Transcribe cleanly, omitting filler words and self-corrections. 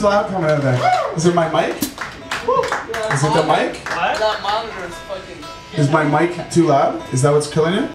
loud coming out of there? Is it my mic? Is it the mic? That monitor is fucking... Is my mic too loud? Is that what's killing it?